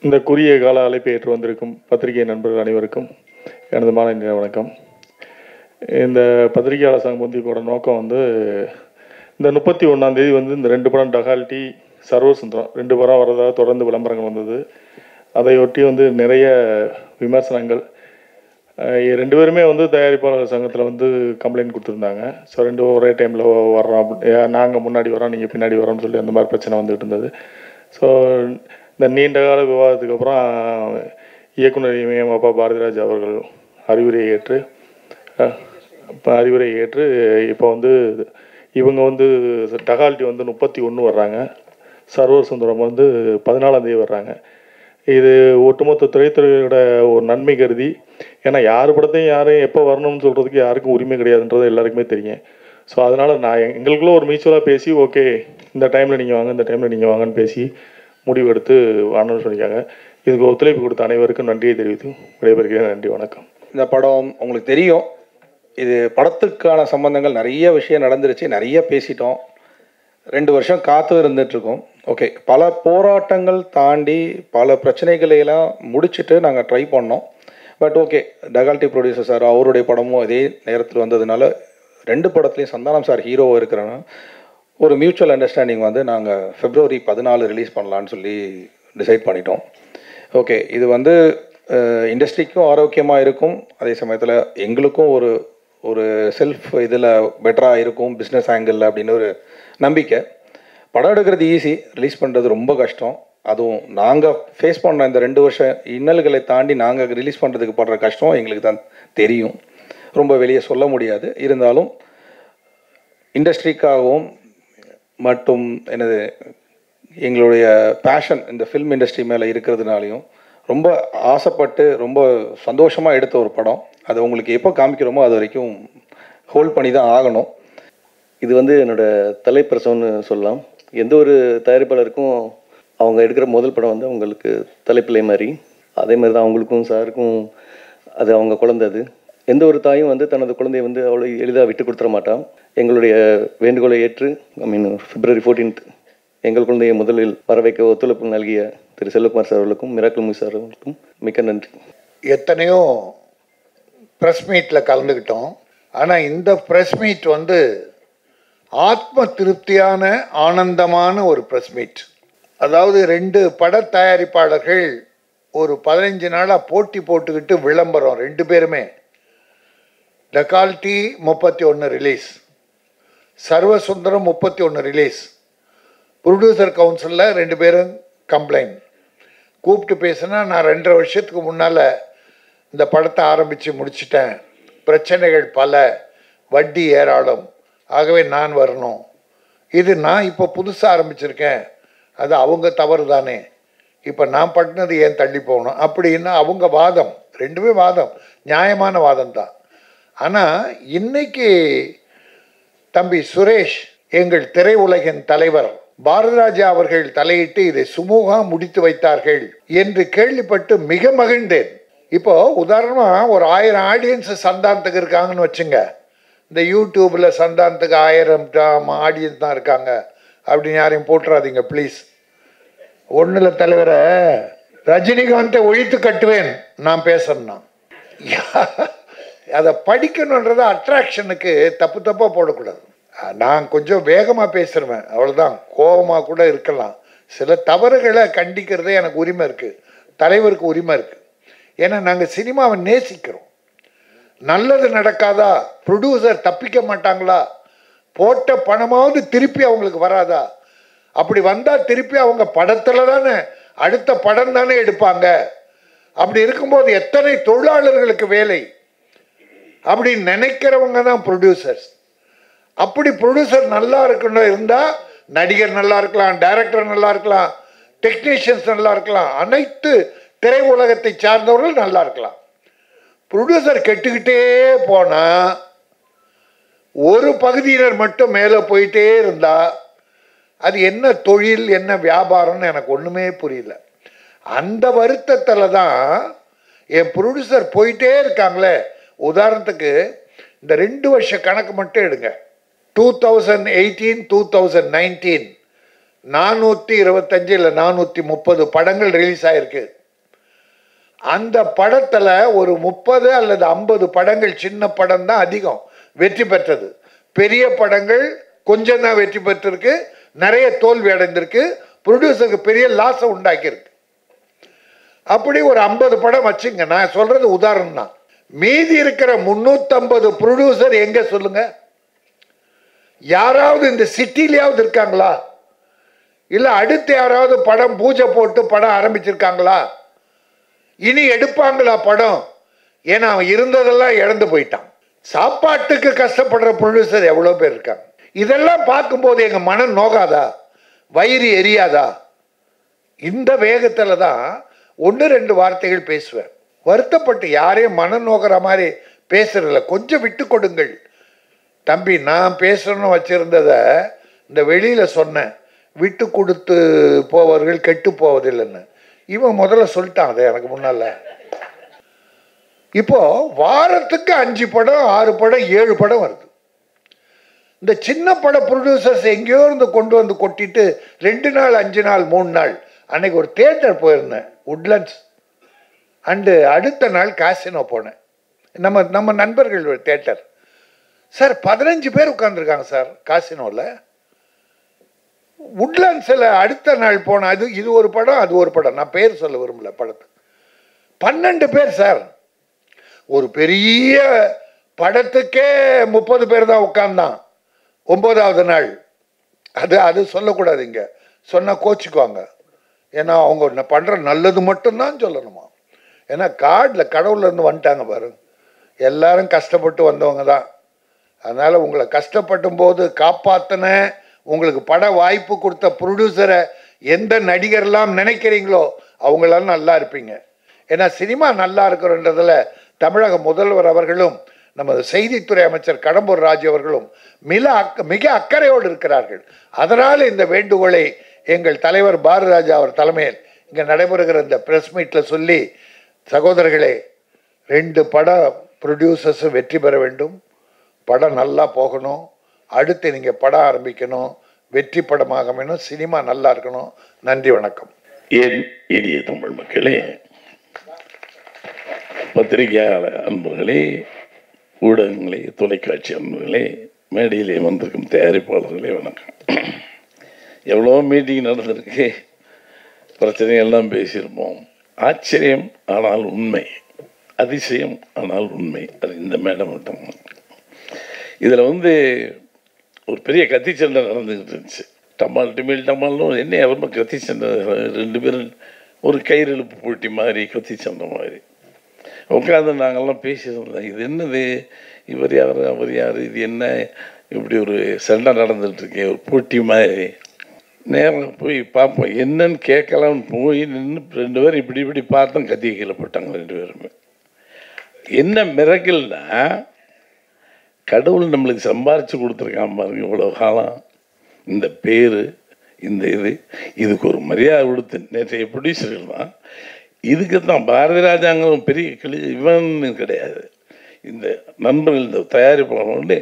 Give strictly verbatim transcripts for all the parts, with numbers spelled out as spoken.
இந்த குறுகிய கால அழைப்பை ஏற்று வந்திருக்கும் பத்திரிகை நண்பர்கள் அனைவருக்கும் எனது மாலை வணக்கம். இந்த பத்திரிகையாளர் சங்கம் பொந்திப்போட நோக்கம் வந்து இந்த முப்பத்தி ஒன்றாம் தேதி வந்து இந்த ரெண்டு படம் டகால்டி சர்வசுந்தரம் ரெண்டு படம் வரதாக தொடர்ந்து விளம்பரங்கள் வந்தது. அதையொட்டி வந்து நிறைய விமர்சனங்கள். ரெண்டு பேருமே வந்து தயாரிப்பாளர் சங்கத்தில் வந்து கம்ப்ளைண்ட் கொடுத்துருந்தாங்க. ஸோ ரெண்டு ஒரே டைமில் வர்றோம், நாங்கள் முன்னாடி வரோம் நீங்கள் பின்னாடி வரோம்னு சொல்லி அந்த மாதிரி பிரச்சனை வந்துகிட்டு இருந்தது. ஸோ இந்த நீண்ட கால விவாதத்துக்கு அப்புறம் இயக்குனர் இமயம் அப்பா பாரதிராஜ் அவர்கள் அறிவுரை ஏற்று இப்போ அறிவுரை ஏற்று இப்போ வந்து இவங்க வந்து டகால்ட்டி வந்து முப்பத்தி ஒன்று வர்றாங்க, சர்வர் சுந்தரம் வந்து பதினாலாம் தேதி வர்றாங்க. இது ஒட்டுமொத்த திரைத்துறையோட ஒரு நன்மை கருதி, ஏன்னா யார் படத்தையும் யாரும் எப்போ வரணும்னு சொல்கிறதுக்கு யாருக்கும் உரிமை கிடையாதுன்றது எல்லாருக்குமே தெரியும். ஸோ அதனால் நான் எங்களுக்குள்ள ஒரு மியூச்சுவலாக பேசி ஓகே இந்த டைமில் நீங்கள் வாங்க இந்த டைமில் நீங்கள் வாங்கன்னு பேசி முடிவெடுத்து வாங்கணும்னு சொல்லியிருக்காங்க. இதுக்கு ஒத்துழைப்பு கொடுத்த அனைவருக்கும் நன்றியை தெரிவித்து விடைபெறுகிறேன். நன்றி, வணக்கம். இந்த படம் உங்களுக்கு தெரியும், இது படத்துக்கான சம்பந்தங்கள் நிறைய விஷயம் நடந்துருச்சு, நிறைய பேசிட்டோம். ரெண்டு வருஷம் காத்து இருந்துகிட்ருக்கோம். ஓகே, பல போராட்டங்கள் தாண்டி பல பிரச்சனைகளையெல்லாம் முடிச்சுட்டு நாங்கள் ட்ரை பண்ணோம். But okay, Dagaalty producer sir அவருடைய படமும் இதே நேரத்தில் வந்ததுனால ரெண்டு படத்துலேயும் சந்தானம் சார் ஹீரோவாக இருக்கிறாங்க. ஒரு மியூச்சுவல் அண்டர்ஸ்டாண்டிங் வந்து நாங்கள் பிப்ரவரி பதினாலு ரிலீஸ் பண்ணலான்னு சொல்லி டிசைட் பண்ணிட்டோம். ஓகே, இது வந்து இண்டஸ்ட்ரிக்கும் ஆரோக்கியமாக இருக்கும், அதே சமயத்தில் எங்களுக்கும் ஒரு ஒரு செல்ஃப் இதில் பெட்டராக இருக்கும் பிஸ்னஸ் ஆங்கிளில் அப்படின்னு ஒரு நம்பிக்கை. படம் எடுக்கிறது ஈஸி, ரிலீஸ் பண்ணுறது ரொம்ப கஷ்டம். அதுவும் நாங்கள் ஃபேஸ் பண்ண இந்த ரெண்டு வருஷம் இன்னல்களை தாண்டி நாங்கள் ரிலீஸ் பண்ணுறதுக்கு படுற கஷ்டம் எங்களுக்கு தான் தெரியும், ரொம்ப வெளியே சொல்ல முடியாது. இருந்தாலும் இண்டஸ்ட்ரிக்காகவும் மற்றும் எனது எங்களுடைய பேஷன் இந்த ஃபில்ம் இண்டஸ்ட்ரி மேலே இருக்கிறதுனாலையும் ரொம்ப ஆசைப்பட்டு ரொம்ப சந்தோஷமாக எடுத்த ஒரு படம். அது உங்களுக்கு எப்போ காமிக்கிறோமோ அது வரைக்கும் ஹோல்ட் பண்ணி தான் ஆகணும். இது வந்து என்னோடய தலைப்பிரசவம்னு சொல்லலாம். எந்த ஒரு தயாரிப்பாளருக்கும் அவங்க எடுக்கிற முதல் படம் வந்து அவங்களுக்கு தலைப்பிள்ளை மாதிரி, அதே மாதிரி தான் அவங்களுக்கும் சாருக்கும் அது அவங்க குழந்தை. எந்த ஒரு தாயும் வந்து தனது குழந்தையை வந்து அவ்வளோ எளிதாக விட்டு கொடுத்துட மாட்டான். எங்களுடைய வேண்டுகோளை ஏற்று ஐ மீன் பிப்ரவரி ஃபோர்டீன்த் எங்கள் குழந்தையை முதலில் வர வைக்க ஒத்துழைப்பு நல்கிய திரு செல்வகுமார் சார் அவர்களுக்கும் மிராக்கிள் மூவி சார் அவர்களுக்கும் மிக்க நன்றி. எத்தனையோ ப்ரெஸ் மீட்டில் கலந்துக்கிட்டோம். ஆனால் இந்த ப்ரெஸ் மீட் வந்து ஆத்ம திருப்தியான ஆனந்தமான ஒரு ப்ரெஸ் மீட். அதாவது ரெண்டு பட தயாரிப்பாளர்கள் ஒரு பதினஞ்சு நாளாக போட்டி போட்டுக்கிட்டு விளம்பரம், ரெண்டு பேருமே டகால்ட்டி முப்பத்தி ஒன்று ரிலீஸ், சர்வசுந்தரம் முப்பத்தி ஒன்று ரிலீஸ். ப்ரொடியூசர் கவுன்சிலில் ரெண்டு பேரும் கம்ப்ளைண்ட் கூப்பிட்டு பேசுனா, நான் ரெண்டரை வருஷத்துக்கு முன்னால் இந்த படத்தை ஆரம்பித்து முடிச்சிட்டேன், பிரச்சனைகள் பல, வட்டி ஏராளம், ஆகவே நான் வரணும். இது நான் இப்போ புதுசாக ஆரம்பிச்சிருக்கேன், அது அவங்க தவறு தானே, இப்போ நான் பட்டினது ஏன் தள்ளி போகணும் அப்படின்னு அவங்க வாதம். ரெண்டுமே வாதம், நியாயமான வாதம் தான். ஆனால் இன்னைக்கு தம்பி சுரேஷ், எங்கள் திரையுலகின் தலைவர் பாரதிராஜா அவர்கள் தலையிட்டு இதை சுமூகமாக முடித்து வைத்தார்கள் என்று கேள்விப்பட்டு மிக மகிழ்ந்தேன். இப்போ உதாரணமாக ஒரு ஆயிரம் ஆடியன்ஸ் சந்தானத்துக்கு இருக்காங்கன்னு வச்சுங்க, இந்த யூடியூப்பில் சந்தானத்துக்கு ஆயிரம் ஆடியன்ஸ் தான் இருக்காங்க அப்படின்னு யாரையும் போட்டுறாதீங்க ப்ளீஸ். ஒன்றில் தலைவரை ரஜினிகாந்தை ஒழித்து கட்டுவேன் நான் பேசணும்னா. அதை படிக்கணுன்றத அட்ராக்ஷனுக்கு தப்பு தப்பாக போடக்கூடாது. நான் கொஞ்சம் வேகமாக பேசுகிறேன், அவ்வளோதான். கோபமாக கூட இருக்கலாம். சில தவறுகளை கண்டிக்கிறதே எனக்கு உரிமை இருக்குது, தலைவருக்கு உரிமை இருக்குது. ஏன்னா நாங்கள் சினிமாவை நேசிக்கிறோம். நல்லது நடக்காதா, ப்ரொடியூசர் தப்பிக்க மாட்டாங்களா, போட்ட பணமாவது திருப்பி அவங்களுக்கு வராதா, அப்படி வந்தால் திருப்பி அவங்க படத்தில் தானே அடுத்த படம் தானே எடுப்பாங்க. அப்படி இருக்கும்போது எத்தனை தொழிலாளர்களுக்கு வேலை அப்படின்னு நினைக்கிறவங்க தான் ப்ரொடியூசர்ஸ். அப்படி ப்ரொடியூசர் நல்லா இருக்கணும் இருந்தால் நடிகர் நல்லா இருக்கலாம், டைரக்டர் நல்லா இருக்கலாம், டெக்னீஷியன்ஸ் நல்லா இருக்கலாம், அனைத்து திரை உலகத்தை சார்ந்தவர்கள் நல்லா இருக்கலாம். ப்ரொடியூசர் கெட்டுக்கிட்டே போனால் ஒரு பகுதியினர் மட்டும் மேலே போயிட்டே இருந்தால் அது என்ன தொழில் என்ன வியாபாரம்னு எனக்கு ஒன்றுமே புரியல. அந்த வருத்தத்தில் தான் என் ப்ரொடியூசர் போயிட்டே இருக்காங்களே. உதாரணத்துக்கு இந்த ரெண்டு வருஷ கணக்கு மட்டும் எடுங்க. Two thousand eighteen two thousand nineteen நானூற்றி இருபத்தஞ்சு இல்லை நானூற்றி முப்பது படங்கள் ரிலீஸ் ஆகிருக்கு. அந்த படத்தில் ஒரு முப்பது அல்லது ஐம்பது படங்கள் சின்ன படம் தான் அதிகம் வெற்றி பெற்றது. பெரிய படங்கள் கொஞ்சம் தான் வெற்றி பெற்றிருக்கு, நிறைய தோல்வி அடைந்திருக்கு, ப்ரொடியூசருக்கு பெரிய லாஸை உண்டாக்கியிருக்கு. அப்படி ஒரு ஐம்பது படம் வச்சுங்க, நான் சொல்றது உதாரணம் தான். மீதி இருக்கிற முன்னூத்தம்பது ப்ரொடியூசர் எங்க சொல்லுங்க? யாராவது இந்த சிட்டிலையாவது இருக்காங்களா? இல்ல அடுத்து யாராவது படம் பூஜை போட்டு படம் ஆரம்பிச்சிருக்காங்களா? இனி எடுப்பாங்களா படம்? ஏன்னா அவன் இருந்ததெல்லாம் இழந்து போயிட்டான். சாப்பாட்டுக்கு கஷ்டப்படுற ப்ரொடியூசர் எவ்வளோ பேர் இருக்காங்க. இதெல்லாம் பார்க்கும்போது எங்க மனம் நோகாதா? வயிறு எரியாதா? இந்த வேகத்துல தான் ஒன்று ரெண்டு வார்த்தைகள் பேசுவேன். வருத்தப்பட்டு யாரையும் மனம் நோக்கிற மாதிரி பேசுறதில்ல. கொஞ்சம் விட்டு கொடுங்கள் தம்பி. நான் பேசணும்னு வச்சிருந்தத இந்த வெளியில சொன்னேன், விட்டு கொடுத்து போவர்கள் கெட்டு போவதில்லைன்னு. இவன் முதல்ல சொல்லிட்டான் அதை எனக்கு முன்னால. இப்போ வாரத்துக்கு அஞ்சு படம் ஆறு படம் ஏழு படம் வருது. இந்த சின்ன பட ப்ரொடியூசர்ஸ் எங்கேயோ இருந்து கொண்டு வந்து கொட்டிட்டு ரெண்டு நாள் அஞ்சு நாள் மூணு நாள். அன்னைக்கு ஒரு தியேட்டர் போயிருந்தேன், உட்லண்ட்ஸ். அண்டு அடுத்த நாள் காசினோ போனேன். நம்ம நம்ம நண்பர்கள் ஒரு தியேட்டர் சார், பதினஞ்சு பேர் உட்காந்துருக்காங்க சார் காசினோவில். உட்லண்ட்ஸில் அடுத்த நாள் போனேன். அது இது ஒரு படம் அது ஒரு படம், நான் பேர் சொல்ல விரும்பல படத்துக்கு. பன்னெண்டு பேர் சார். ஒரு பெரிய படத்துக்கே முப்பது பேர் தான் உட்கார்ந்தான் ஒன்பதாவது நாள். அது அது சொல்லக்கூடாது இங்க, சொன்னா கோச்சிக்குவாங்க. ஏன்னா அவங்க பண்ற நல்லது மட்டும்தான் சொல்லணுமா. ஏன்னா கார்டில் கடவுள்ல இருந்து வந்துட்டாங்க பாருங்க, எல்லாரும் கஷ்டப்பட்டு வந்தவங்க தான். அதனால உங்களை கஷ்டப்படும் போது காப்பாத்தின, உங்களுக்கு பட வாய்ப்பு கொடுத்த ப்ரொடியூசரை எந்த நடிகர்லாம் நினைக்கிறீங்களோ அவங்களாம் நல்லா இருப்பீங்க. ஏன்னா சினிமா நல்லா இருக்கிறன்றதுல தமிழக முதல்வர் அவர்களும் நமது செய்தித்துறை அமைச்சர் கடம்பூர் ராஜு அவர்களும் மிக அக்க மிக அக்கறையோடு இருக்கிறார்கள். அதனால் இந்த வேண்டுகோளை எங்கள் தலைவர் பாரதிராஜா அவர் தலைமையில் இங்கே நடைபெறுகிற இந்த ப்ரெஸ் மீட்டில் சொல்லி, சகோதரர்களே, ரெண்டு பட ப்ரொடியூசர்ஸும் வெற்றி பெற வேண்டும், படம் நல்லா போகணும், அடுத்து நீங்கள் படம் ஆரம்பிக்கணும், வெற்றி படமாக வேணும், சினிமா நல்லா இருக்கணும். நன்றி, வணக்கம். ஏன் இனிய தமிழ் மக்களே, பத்திரிகையாளர் அன்பர்களே, ஊடகங்களே, தொலைக்காட்சி அன்பர்களே, மேடையிலே வந்திருக்கும் தயாரிப்பாளர்களே, வணக்கம். எவ்வளோ மீட்டிங் நடந்திருக்கு, பிரச்சனையெல்லாம் பேசியிருப்போம். ஆச்சரியம் ஆனால் உண்மை, அதிசயம் ஆனால் உண்மை, அது இந்த மேடை மட்டும். இதில் வந்து ஒரு பெரிய கத்தி சண்டை நடந்துக்கிட்டு இருந்துச்சு. டமால் டிமில் டமால்னு என்ன ரொம்ப கத்தி சண்டை, ரெண்டு பேரும் ஒரு கயிறு இழுப்பு போட்டி மாதிரி கத்தி சண்டை மாதிரி உட்காந்து நாங்கள்லாம் பேசியிருந்தோம். இது என்னது, இவர் யார் அவர் யார், இது என்ன இப்படி ஒரு சண்டை நடந்துகிட்ருக்கேன், ஒரு போட்டி மாதிரி. நேரம் போய் பார்ப்போம், என்னன்னு கேட்கலாம்னு போய் நின்று ரெண்டு பேரும் இப்படி இப்படி பார்த்தோம், கத்தியை கீழே போட்டாங்க ரெண்டு பேருமே. என்ன மிரக்கல்னா, கடவுள் நம்மளுக்கு சம்பாரித்து கொடுத்துருக்கான் பாருங்க இவ்வளோ காலம், இந்த பேர், இந்த இது, இதுக்கு ஒரு மரியாதை கொடுத்து நேற்றைய ப்ரொடியூசர்கள் தான். இதுக்கு தான் பாரதி ராஜாங்கிற பெரிய கிளி இவன் கிடையாது, இந்த நண்பர்கள் இந்த தயாரிப்பாளர் வந்து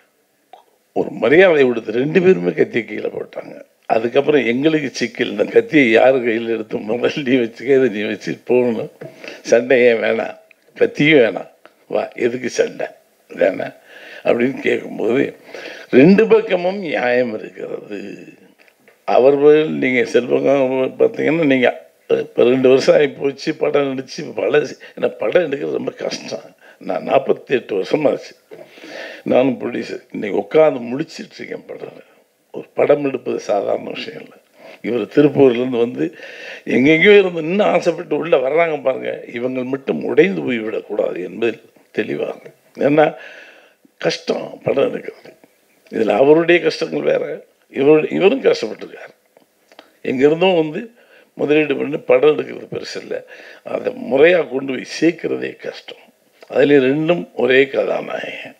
ஒரு மரியாதை கொடுத்து ரெண்டு பேருமே கத்தியை கீழே போட்டாங்க. அதுக்கப்புறம் எங்களுக்கு சிக்கல், இந்த கத்தியை யார் கையில் எடுத்து முதல் நீ வச்சுக்க, இதை நீ வச்சு போகணும், சண்டை ஏன் வேணாம், கத்தியும் வேணாம், வா எதுக்கு சண்டை வேணாம் அப்படின்னு கேட்கும்போது ரெண்டு பக்கமும் நியாயம் இருக்கிறது. அவர்கள் நீங்கள் செல்வங்க பார்த்தீங்கன்னா, நீங்கள் இப்போ ரெண்டு வருஷம் ஆகி போச்சு படம் நடிச்சு, பல ஏன்னா படம் எடுக்கிறது ரொம்ப கஷ்டம். நான் நாற்பத்தி எட்டு வருஷமாச்சு நானும் ப்ரொடியூசர், இன்றைக்கி உட்காந்து முடிச்சிட்ருக்கேன் படம். ஒரு படம் எடுப்பது சாதாரண விஷயம் இல்லை. இவர் திருப்பூர்லேருந்து வந்து எங்கெங்கேயோ இருந்து இன்னும் ஆசைப்பட்டு உள்ளே வர்றாங்க பாருங்கள். இவங்க மட்டும் உடைந்து போய் விடக்கூடாது என்பதில் தெளிவாங்க. ஏன்னா கஷ்டம் படம் எடுக்கிறது. இதில் அவருடைய கஷ்டங்கள் வேறு, இவர் இவரும் கஷ்டப்பட்டுருக்கார். எங்கேருந்தும் வந்து முதலீடு பண்ணி படம் எடுக்கிறது பெருசு இல்லை, அதை முறையாக கொண்டு போய் சேர்க்கிறதே கஷ்டம். அதில் ரெண்டும் ஒரே கதாநாயகன்.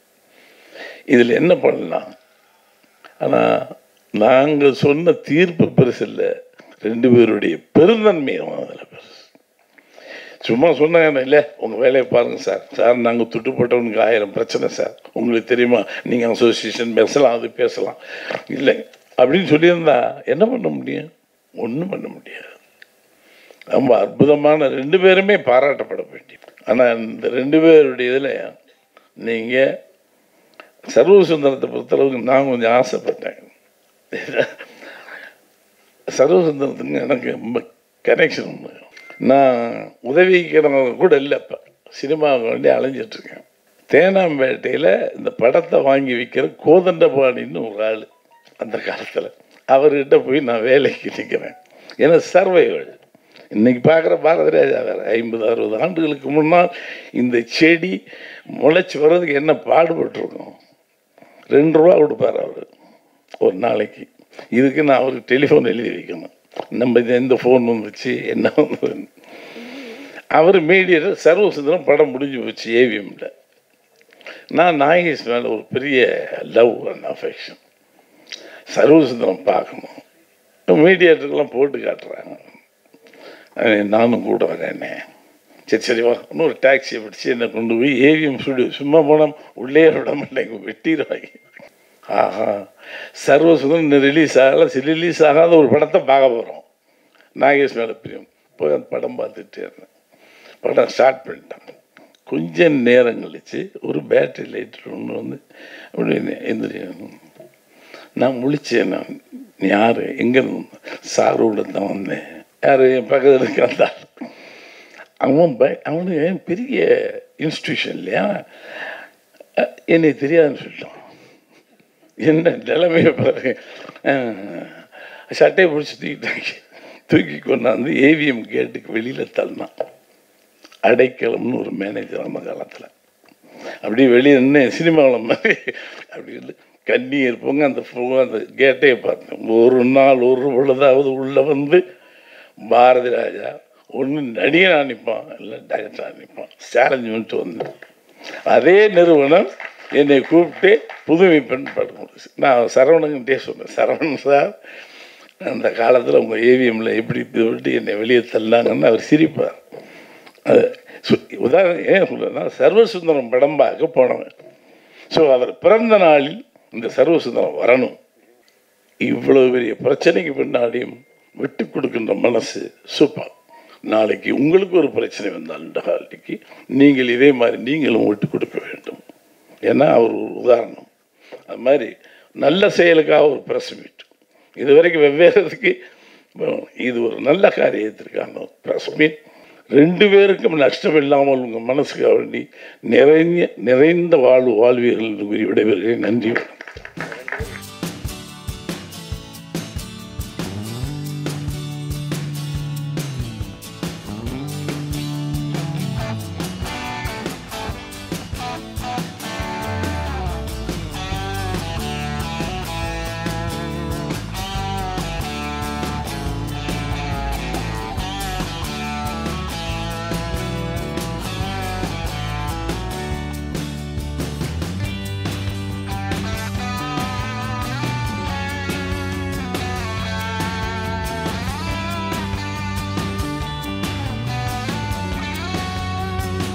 இதில் என்ன பண்ணலாம், ஆனால் நாங்கள் சொன்ன தீர்ப்பு பெருசு இல்லை, ரெண்டு பேருடைய பெருந்தன்மையும் அதில் பெருசு. சும்மா சொன்னாங்க இல்லை உங்கள் வேலையை பாருங்கள் சார், சார் நாங்கள் துட்டு போட்டவனுக்கு ஆயிரம் பிரச்சனை சார், உங்களுக்கு தெரியுமா, நீங்கள் அசோசியேஷன் பேசலாம், அது பேசலாம், இல்லை அப்படின்னு சொல்லியிருந்தா என்ன பண்ண முடியும், ஒன்றும் பண்ண முடியாது. ரொம்ப அற்புதமான ரெண்டு பேருமே பாராட்டப்பட வேண்டிய. ஆனால் இந்த ரெண்டு பேருடைய இதில் நீங்கள் சர்வசுந்தரத்தை பொறுத்தளவுக்கு நான் கொஞ்சம் ஆசைப்பட்டேன். சர்வசுந்தரத்துக்கு எனக்கு ரொம்ப கனெக்ஷன் உண்டு. நான் உதவிக்கிறவங்க கூட இல்லை, இப்போ சினிமாவுக்கு வேண்டி அலைஞ்சிட்ருக்கேன். தேனாம்பேட்டையில் இந்த படத்தை வாங்கி விற்கிற கோதண்டபாணின்னு ஒரு ஆள் அந்த காலத்தில், அவர்கிட்ட போய் நான் வேலைக்கு நிற்கிறேன். ஏன்னா சர்வைவல் இன்றைக்கி பார்க்குற பாரதி ராஜா வேறு. ஐம்பது அறுபது ஆண்டுகளுக்கு முன்னால் இந்த செடி முளைச்சி வர்றதுக்கு என்ன பாடுபட்டுருக்கோம். ரெண்டு ரூபா கொடுப்பார் அவர் ஒரு நாளைக்கு. இதுக்கு நான் அவருக்கு டெலிஃபோன் எழுதி வைக்கணும், நம்ம இது எந்த ஃபோன் வந்துச்சு என்ன வந்து. அவர் மீடியேட்டர். சர்வசுந்தரம் படம் முடிஞ்சு போச்சு ஏவிஎம்ல. நான் நாகேஷ் மேலே ஒரு பெரிய லவ் அண்ட் அஃபெக்ஷன். சர்வசுந்தரம் பார்க்கணும், மீடியேட்டருக்கெல்லாம் போட்டு காட்டுறாங்க. நானும் கூட வரேன்னே. சரி சரி வா, இன்னொரு டாக்ஸியை பிடிச்சி என்னை கொண்டு போய் ஏவிஎம் ஸ்டுடியோ. சும்மா போனால் உள்ளே விட மாட்டேங்க, வெட்டிடுவாங்க. ஆஹா, சர்வசுந்தரம் இன்னும் ரிலீஸ் ஆகலை, ரிலீஸ் ஆகாத ஒரு படத்தை பார்க்க போகிறோம். நாகேஷ் மேலே பிரியம். போய் அந்த படம் பார்த்துட்டே இருந்தேன். படம் ஸ்டார்ட் பண்ணிட்டாங்க. கொஞ்சம் நேரம் கழித்து ஒரு பேட்டரி லைட்டர் ஒன்று வந்து அப்படி எந்திரிக்கணும். நான் முழிச்சேன். நான் யார் எங்கேருந்து? சாரோட தான் வந்தேன். யார் என் பக்கத்தில் இருக்கிறான். அவன் பய அவனுக்கு பெரிய இன்ஸ்டியூஷன் இல்லையா, என்னை தெரியாதுன்னு சொல்லிட்டான். என்ன நிலைமையை பாருங்க. சட்டையை பிடிச்சி தூக்கிட்டாங்க. தூக்கி கொண்டாந்து ஏவிஎம் கேட்டுக்கு வெளியில் தள்ளினான். அடைக்கலம்னு ஒரு மேனேஜர் அந்த காலத்தில் அப்படி வெளியே நின்று சினிமாவில் மாதிரி அப்படி வந்து கண்ணீர் போங்க அந்த அந்த கேட்டையை பார்த்தேன். ஒரு நாள் ஒரு பொழுதாவது உள்ளே வந்து பாரதி ராஜா ஒன்று நடிகனாக நிற்பான், இல்லை டைரக்டராக நிற்பான். சேலஞ்சு பண்ணிட்டு வந்தேன். அதே நிறுவனம் என்னை கூப்பிட்டு புதுமை பெண் படம் முடிச்சு. நான் சரவணங்கிட்டே சொன்னேன், சரவணன் சார் அந்த காலத்தில் உங்கள் ஏவிஎம்மில் எப்படி விட்டு என்னை வெளியே தள்ளாங்கன்னு அவர் சிரிப்பார். அது உதாரணம் ஏன் சொல்லுன்னா, சர்வசுந்தரம் படம் பார்க்க போனவன். ஸோ அவர் பிறந்த நாளில் இந்த சர்வசுந்தரம் வரணும். இவ்வளோ பெரிய பிரச்சனைக்கு பின்னாடியும் விட்டு கொடுக்கின்ற மனசு சூப்பர். நாளைக்கு உங்களுக்கு ஒரு பிரச்சனை வந்தால் நாளைக்கு நீங்கள் இதே மாதிரி நீங்களும் விட்டு கொடுக்க வேண்டும். ஏன்னா அவர் ஒரு உதாரணம். அது மாதிரி நல்ல செயலுக்காக ஒரு ப்ரெஸ் மீட், இது வரைக்கும் வெவ்வேறுக்கு இது ஒரு நல்ல காரியத்திற்கான ப்ரெஸ் மீட். ரெண்டு பேருக்கும் நஷ்டம் இல்லாமல் உங்கள் மனசுக்கு வேண்டி நிறைந்த நிறைந்த வாழ்வு வாழ்வீர்கள் என்று கூறி விடைபெறுகிறேன். நன்றி.